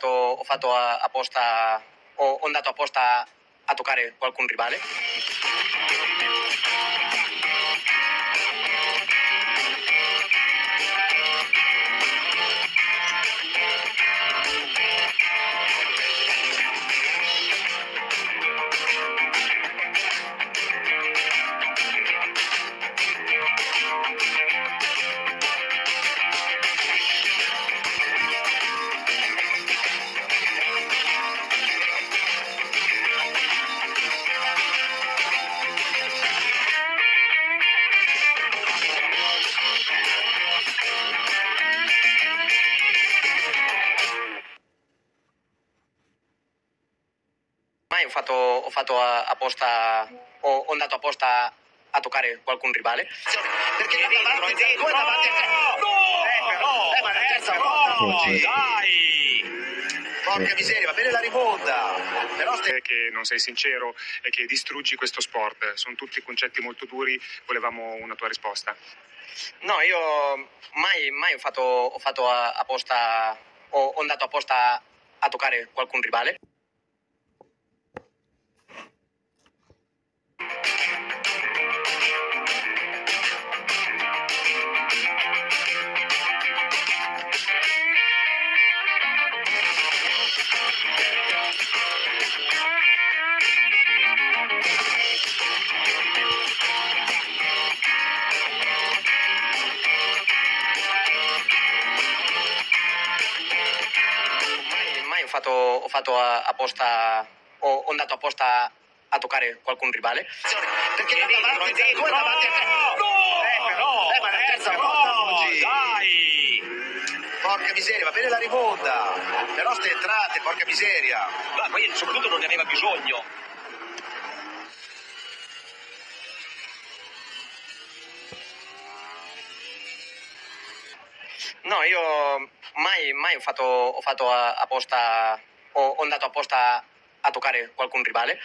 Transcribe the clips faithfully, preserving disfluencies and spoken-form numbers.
fatto, ho fatto a- apposta, ho, ho andato apposta a toccare qualcun rivale. Mai ho fatto, ho fatto a- apposta, ho, ho andato apposta a toccare qualcun rivale. Perché là davanti, due davanti a te. No! Eh, però, eh, ma è la terza volta No! oggi. Dai! Porca miseria, va bene la rimonta. Però stai... Che non sei sincero e che distruggi questo sport. Sono tutti concetti molto duri, volevamo una tua risposta. No, io mai, mai ho fatto, ho fatto a- apposta, ho, ho andato apposta a toccare qualcun rivale. Mai, mai ho fatto, ho fatto a- apposta, ho, ho andato apposta a toccare qualcun rivale. Perché là davanti, due davanti a te. No! Eh, però, eh, ma è la terza No! volta oggi. Dai! Porca miseria, va bene la rimonta. Però ste entrate, porca miseria. Ma poi soprattutto non ne aveva bisogno. No, io mai, mai ho fatto, ho fatto a- apposta, ho, ho andato apposta a toccare qualcun rivale.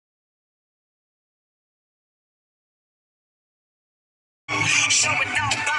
Showing off.